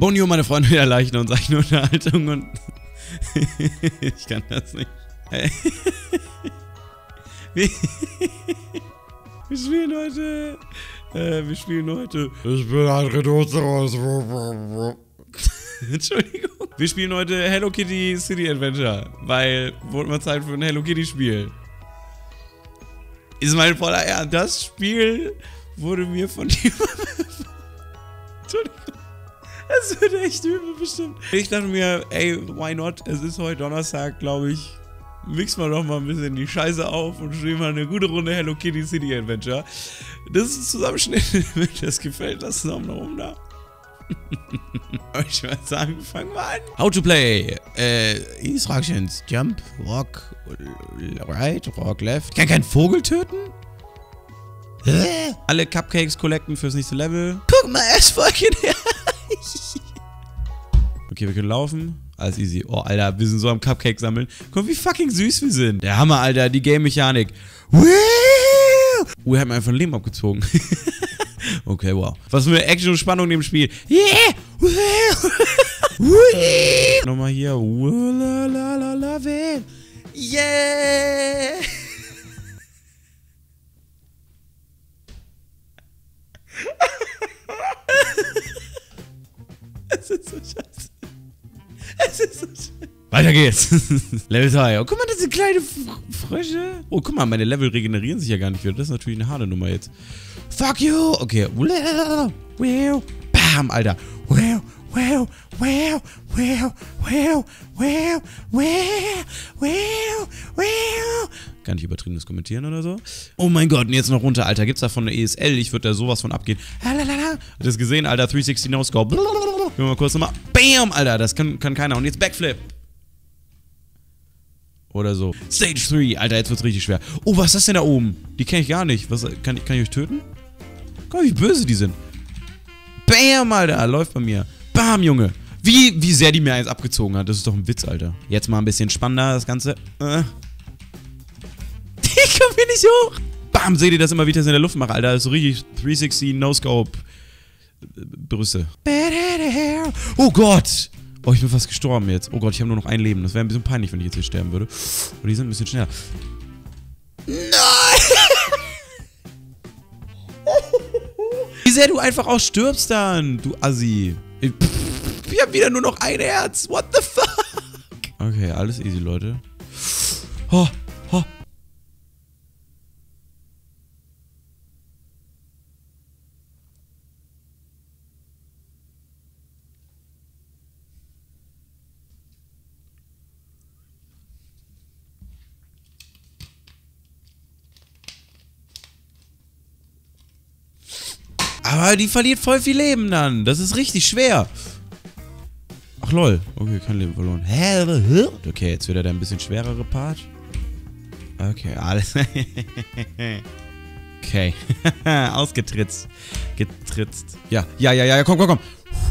Bonjour, meine Freunde der leichten und seichten Unterhaltung und... ich kann das nicht. Wir spielen heute... Ich bin ein Rhinoceros. Entschuldigung. Wir spielen heute Hello Kitty City Adventure, weil wurde mal Zeit für ein Hello Kitty Spiel. Ist mein voller Ernst. Das Spiel wurde mir von dir... Entschuldigung. Das wird echt übel bestimmt. Ich dachte mir, ey, why not? Es ist heute Donnerstag, glaube ich. Mix mal doch mal ein bisschen die Scheiße auf und spielen mal eine gute Runde Hello Kitty City Adventure. Das ist ein Zusammenschnitt, wenn dir das gefällt, lass es auch noch oben da. Ich würde sagen, fangen wir an. How to play. Instructions. Jump, walk, right, walk left. Kann kein Vogel töten? Alle Cupcakes collecten fürs nächste Level. Guck mal, er ist fucking her. Okay, wir können laufen. Alles easy. Oh, Alter, wir sind so am Cupcake sammeln. Guck, wie fucking süß wir sind. Der Hammer, Alter, die Game-Mechanik. Wir haben einfach ein Leben abgezogen. Okay, wow. Was für eine Action und Spannung in dem Spiel. Yeah! Nochmal hier. Love it. Yeah! Es ist so scheiße. Es ist so scheiße. Weiter geht's. Level 3. Oh, guck mal, das sind kleine Frösche. Oh, guck mal, meine Level regenerieren sich ja gar nicht wieder. Das ist natürlich eine harte Nummer jetzt. Fuck you. Okay. Bam, Alter. Gar nicht übertriebenes Kommentieren oder so. Oh mein Gott, und jetzt noch runter, Alter. Gibt's da von der ESL? Ich würde da sowas von abgehen. Hat das gesehen, Alter? 360 No-Scope. Gehen wir mal kurz nochmal. Bam, Alter. Das kann keiner. Und jetzt Backflip. Oder so. Stage 3. Alter, jetzt wird's richtig schwer. Oh, was ist das denn da oben? Die kenne ich gar nicht. Was, kann ich euch töten? Guck mal, wie böse die sind. Bam, Alter. Läuft bei mir. Bam, Junge. Wie sehr die mir eins abgezogen hat. Das ist doch ein Witz, Alter. Jetzt mal ein bisschen spannender, das Ganze. Ich komm hier nicht hoch. Bam, seht ihr das immer, wie ich das in der Luft mache, Alter. Das ist so richtig 360 No-Scope Brüste. Oh Gott. Oh, ich bin fast gestorben jetzt. Oh Gott, ich habe nur noch ein Leben. Das wäre ein bisschen peinlich, wenn ich jetzt hier sterben würde. Und die sind ein bisschen schneller. Nein! Wie sehr du einfach auch stirbst dann, du Assi. Ich hab wieder nur noch ein Herz. What the fuck? Okay, alles easy, Leute. Oh, oh. Aber die verliert voll viel Leben dann. Das ist richtig schwer. Ach lol. Okay, kein Leben verloren. Hä? Okay, jetzt wieder der ein bisschen schwerere Part. Okay, alles. Okay. Ausgetritzt. Getritzt. Ja, komm. Alter,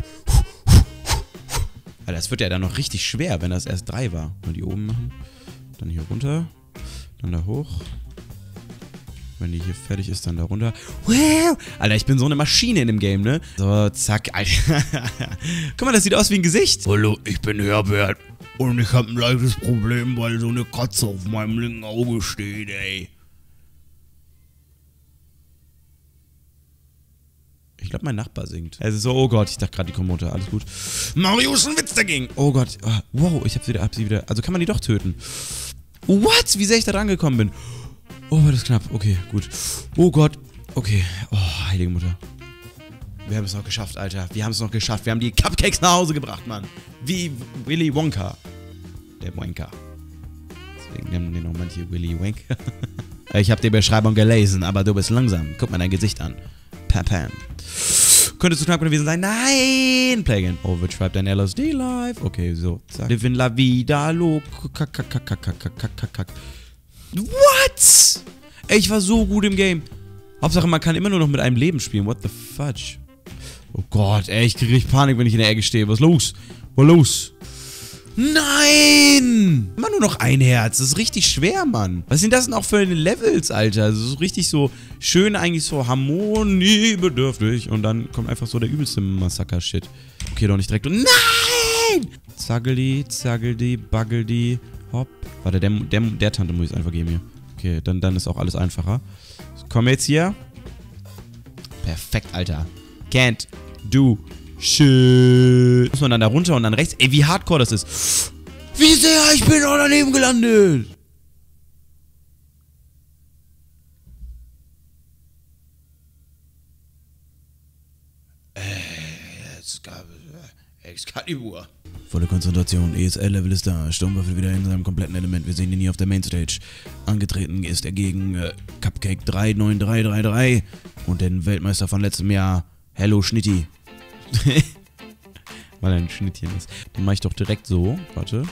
das wird ja dann noch richtig schwer, wenn das erst 3 war. Mal die oben machen. Dann hier runter. Dann da hoch. Wenn die hier fertig ist, dann da runter. Alter, ich bin so eine Maschine in dem Game, ne? So, zack, Alter. Guck mal, das sieht aus wie ein Gesicht. Hallo, ich bin Herbert. Und ich habe ein leichtes Problem, weil so eine Katze auf meinem linken Auge steht, ey. Ich glaube, mein Nachbar singt. Es ist so, oh Gott, ich dachte gerade, die kommen runter. Alles gut. Mario ist ein Witz dagegen. Oh Gott. Oh, wow, ich hab sie wieder. Also kann man die doch töten. What? Wie sehr ich da rangekommen bin. Oh, war das knapp. Okay, gut. Oh Gott. Okay. Oh, heilige Mutter. Wir haben es noch geschafft, Alter. Wir haben es noch geschafft. Wir haben die Cupcakes nach Hause gebracht, Mann. Wie Willy Wonka. Der Wonka. Deswegen nennen den auch manche Willy Wonka. Ich habe die Beschreibung gelesen, aber du bist langsam. Guck mal dein Gesicht an. Pam, pam. Könntest du knapp gewesen sein? Nein! Play again. Oh, wird schreibt dein LSD live. Okay, so. Zack. Live in la vida loca. What? Ey, ich war so gut im Game. Hauptsache, man kann immer nur noch mit einem Leben spielen. What the fudge? Oh Gott, ey, ich kriege richtig Panik, wenn ich in der Ecke stehe. Was los? Was los? Nein! Immer nur noch ein Herz. Das ist richtig schwer, Mann. Was sind das denn auch für Levels, Alter? Also so richtig so schön eigentlich so harmoniebedürftig. Und dann kommt einfach so der übelste Massaker-Shit. Okay, doch nicht direkt. Und nein! Zaggeldi, Baggeldi, hopp. Warte, der Tante muss ich es einfach geben hier. Okay, dann ist auch alles einfacher. Kommen wir jetzt hier. Perfekt, Alter. Can't do shit. Muss man dann da runter und dann rechts. Ey, wie hardcore das ist. Wie sehr, ich bin auch daneben gelandet. Excalibur. Volle Konzentration. ESL-Level ist da. Sturmwürfel wieder in seinem kompletten Element. Wir sehen ihn hier auf der Mainstage. Angetreten ist er gegen Cupcake 39333 und den Weltmeister von letztem Jahr. Hello Schnitti. Weil er ein Schnittchen ist. Den mache ich doch direkt so. Warte.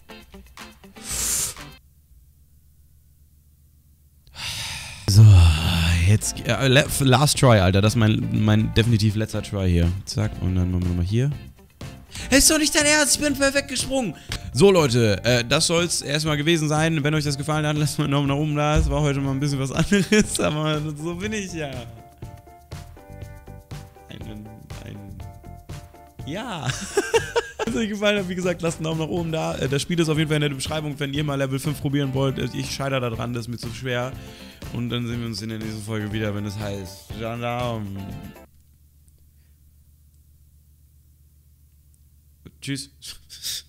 So, jetzt. Last Try, Alter. Das ist mein definitiv letzter Try hier. Zack. Und dann machen wir nochmal hier. Ist doch nicht dein Ernst, ich bin perfekt gesprungen. So, Leute, das soll es erstmal gewesen sein. Wenn euch das gefallen hat, lasst mal einen Daumen nach oben da. Es war heute mal ein bisschen was anderes, aber so bin ich ja. Ja. Wenn es euch gefallen hat, wie gesagt, lasst einen Daumen nach oben da. Das Spiel ist auf jeden Fall in der Beschreibung, wenn ihr mal Level 5 probieren wollt. Ich scheitere da dran, das ist mir zu schwer. Und dann sehen wir uns in der nächsten Folge wieder, wenn es heißt Gendarm. Tschüss.